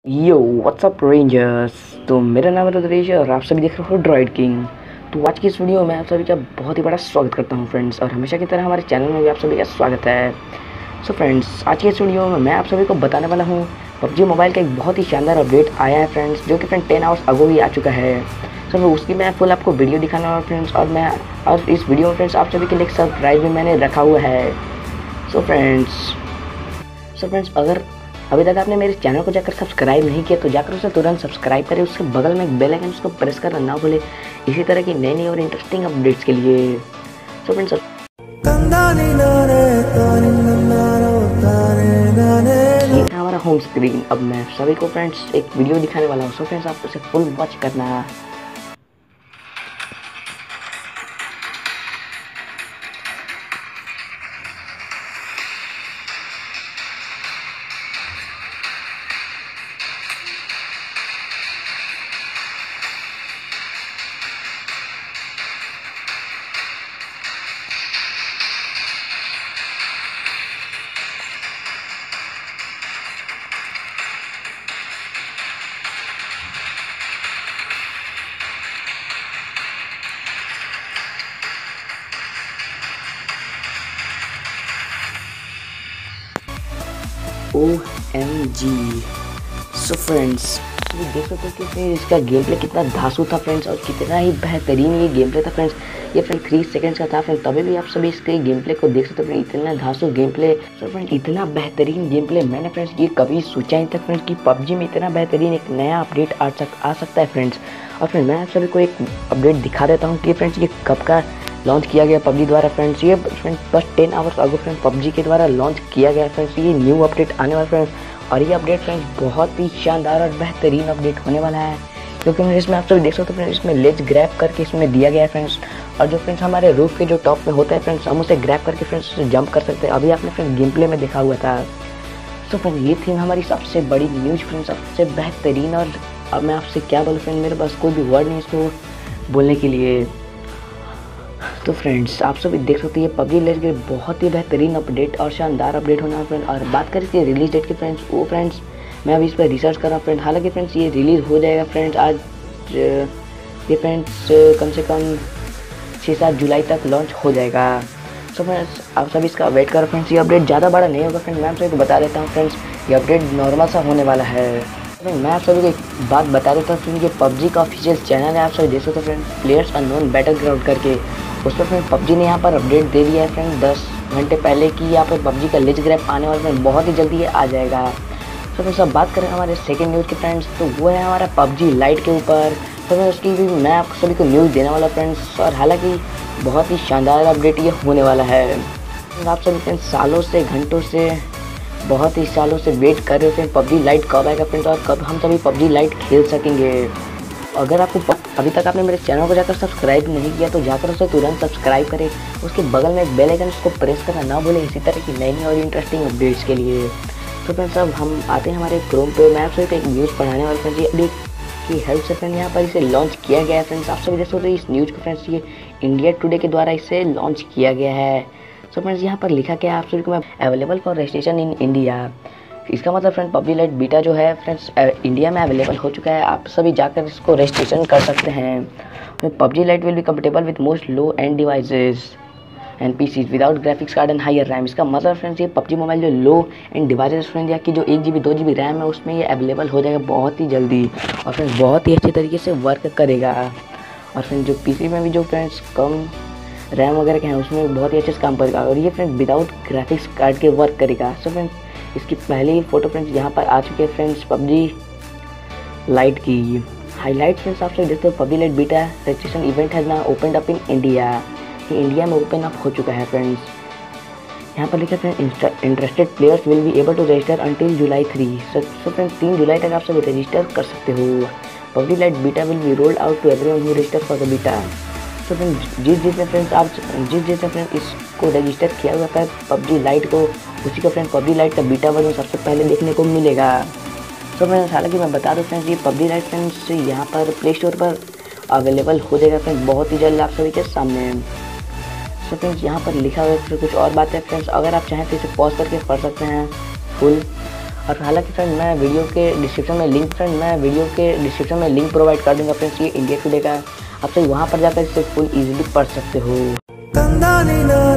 यो WhatsApp rangers. तो मेरा नाम है रुद्रेश और आप सभी देख रहे हो ड्रॉइड किंग। तो आज की इस वीडियो में आप सभी का बहुत ही बड़ा स्वागत करता हूं फ्रेंड्स, और हमेशा की तरह हमारे चैनल में भी आप सभी का स्वागत है। सो फ्रेंड्स, आज की इस वीडियो में मैं आप सभी को बताने वाला हूं पबजी मोबाइल का एक बहुत ही शानदार अपडेट आया है फ्रेंड्स, जो कि फ्रेंड 10 आवर्स अगो ही आ चुका है। सो उसकी मैं फुल आपको वीडियो दिखाने वाला फ्रेंड्स, और इस वीडियो में फ्रेंड्स आप सभी के लिए एक सरप्राइज भी मैंने रखा हुआ है। सो फ्रेंड्स, अगर अभी तक आपने मेरे चैनल को जाकर सब्सक्राइब नहीं किया तो जाकर उसे तुरंत सब्सक्राइब करें। उसके बगल में एक बेल आइकन उसको प्रेस करना ना भूले, इसी तरह की नई नई और इंटरेस्टिंग अपडेट्स के लिए। सो फ्रेंड्स, ये था हमारा होम स्क्रीन। अब मैं सभी को फ्रेंड्स एक वीडियो दिखाने वाला हूँ। सो फ्रेंड्स, आप उसे फुल वॉच करना। OMG। सो फ्रेंड्स, ये देख सकते हो कि फिर इसका गेम प्ले कितना धांसू था फ्रेंड्स, और कितना ही बेहतरीन ये गेम प्ले था फ्रेंड्स। ये फ्रेंड 3 सेकंड्स का था फ्रेंड, तभी भी आप सभी इसके गेम प्ले को देख सकते हो फ्रेंड। इतना धांसू गेम प्ले। सो फ्रेंड, इतना बेहतरीन गेम प्ले मैंने फ्रेंड्स ये कभी सोचा नहीं था फ्रेंड्स कि पबजी में इतना बेहतरीन एक नया अपडेट आ सकता है फ्रेंड्स। और फ्रेंड मैं आप सभी को एक अपडेट दिखा देता हूँ कि फ्रेंड्स ये कब का लॉन्च किया गया पबजी द्वारा फ्रेंड्स। ये फ्रेंड्स बस 10 आवर्स अगो फ्रेंड पबजी के द्वारा लॉन्च किया गया फ्रेंड्स। ये न्यू अपडेट आने वाला फ्रेंड्स, और ये अपडेट फ्रेंड्स बहुत ही शानदार और बेहतरीन अपडेट होने वाला है, क्योंकि इसमें आप सभी देख सकते हो फ्रेंड्स, इसमें लेज ग्रैब करके इसमें दिया गया है फ्रेंड्स। और जो फ्रेंड्स हमारे रूफ के जो टॉप में होता है फ्रेंड्स, हम उसे ग्रैब करके फ्रेंड्स उसे जंप कर सकते हैं। अभी आपने फ्रेंड्स गेम प्ले में देखा हुआ था। तो फ्रेंड ये थी हमारी सबसे बड़ी न्यूज फ्रेंड्स, सबसे बेहतरीन। और अब मैं आपसे क्या बोलूँ फ्रेंड, मेरे पास कोई भी वर्ड नहीं इसको बोलने के लिए। तो फ्रेंड्स, आप सभी देख सकते हैं पबजी लेज के बहुत ही बेहतरीन अपडेट और शानदार अपडेट होना है फ्रेंड। और बात करें इसकी रिलीज डेट की फ्रेंड्स, वो फ्रेंड्स मैं अभी इस पर रिसर्च कर रहा हूँ फ्रेंड। हालांकि फ्रेंड्स ये रिलीज़ हो जाएगा फ्रेंड्स आज, ये फ्रेंड्स कम से कम 6-7 जुलाई तक लॉन्च हो जाएगा। तो फ्रेंड्स आप सभी इसका वेट करो फ्रेंड्स। ये अपडेट ज़्यादा बड़ा नहीं होगा फ्रेंड, मैं आप सभी को बता देता हूँ फ्रेंड्स, ये अपडेट नॉर्मल सा होने वाला है। मैं आप सभी को एक बात बता देता हूँ फ्रेंड, ये पबजी का ऑफिशियल चैनल है, आप सभी देख सकते हो फ्रेंड, प्लेयर्स अननोन बैटलग्राउंड करके। उस पर फ्रेंड पबजी ने यहाँ पर अपडेट दे दिया है फ्रेंड 10 घंटे पहले कि यहाँ पर पबजी का लेज ग्रैब आने वाला फ्रेंड, बहुत ही जल्दी ये आ जाएगा। तो फ्रेंड्स अब बात करें हमारे सेकंड न्यूज़ के फ्रेंड्स, तो वो है हमारा पबजी लाइट के ऊपर। तो मैं उसकी भी मैं आप सभी को न्यूज़ देने वाला फ्रेंड्स, और हालांकि बहुत ही शानदार अपडेट ये होने वाला है। आप सभी फ्रेंड्स सालों से घंटों से बहुत ही सालों से वेट कर रहे हो फ्रेंड पबजी लाइट कब आएगा फ्रेंड्स, और कब हम सभी पबजी लाइट खेल सकेंगे। अगर आपको अभी तक आपने मेरे चैनल को जाकर सब्सक्राइब नहीं किया तो जाकर उसे तुरंत सब्सक्राइब करें। उसके बगल में एक बेल आइकन उसको प्रेस करना ना भूलें, इसी तरह की नई नई और इंटरेस्टिंग अपडेट्स के लिए। तो फ्रेंड्स अब हम आते हैं हमारे क्रोम पे। मैं आपसे एक न्यूज़ पढ़ाने वाले फ्रेंड्स, ये अपडेट की हेल्प से फ्रेंड यहाँ पर इसे लॉन्च किया गया है फ्रेंड्स। आप सभी देख सकते हो इस न्यूज़ को फ्रेंड्स, ये इंडिया टुडे के द्वारा इसे लॉन्च किया गया है। सो फ्रेंड्स यहाँ पर लिखा गया है आप सभी को, available for registration in India. इसका मतलब फ्रेंड पबजी लाइट बीटा जो है फ्रेंड्स इंडिया में अवेलेबल हो चुका है, आप सभी जाकर इसको रजिस्ट्रेशन कर सकते हैं। PUBG Lite will be compatible with most low end devices and PCs without graphics card and higher RAM. इसका मतलब फ्रेंड्स ये पबजी मोबाइल जो लो एंड डिवाइसेस फ्रेंड्स या कि जो 1 GB 2 GB रैम है उसमें ये अवेलेबल हो जाएगा बहुत ही जल्दी, और फ्रेंड्स बहुत ही अच्छे तरीके से वर्क करेगा। और फ्रेंड्स जो पीसी में भी जो फ्रेंड्स कम रैम वगैरह के हैं उसमें बहुत ही अच्छे से काम करेगा, और ये फ्रेंड्स विदाउट ग्राफिक्स कार्ड के वर्क करेगा। सो फ्रेंड्स इसकी पहली फोटो फ्रेंड्स यहाँ पर आ चुकी है फ्रेंड्स पबजी लाइट की हाईलाइट फ्रेंड्स। आप सब देखते हो PUBG lite beta registration event has now opened up in India. ये इंडिया में ओपन अप हो चुका है फ्रेंड्स। यहाँ पर लिखा है interested players will be able to register until July 3। So friends 3 जुलाई तक आप सब रजिस्टर कर सकते हो। PUBG lite beta will be rolled out to everyone who register for the beta. तो फ्रेंड्स जिसने फ्रेंड्स इसको रजिस्टर किया हुआ है पबजी लाइट को, उसी का फ्रेंड पबजी लाइट का बीटा वर्जन सबसे पहले देखने को मिलेगा। तो फ्रेंड्स हालांकि मैं बता दूं फ्रेंड्स, ये पबजी लाइट फ्रेंड्स यहाँ पर प्ले स्टोर पर अवेलेबल हो जाएगा फ्रेंड्स बहुत ही जल्द आप सभी के सामने। तो फ्रेंड्स यहाँ पर लिखा हुआ है कुछ और बात है फ्रेंड्स, अगर आप चाहें तो इसे पॉज करके पढ़ सकते हैं फुल। और हालांकि फ्रेंड मैं वीडियो के डिस्क्रिप्शन में लिंक प्रोवाइड कर दूंगा फ्रेंड्स। ये इंडिया टुडे का आप सभी वहाँ पर जाकर इसे फुल इजीली पढ़ सकते हो।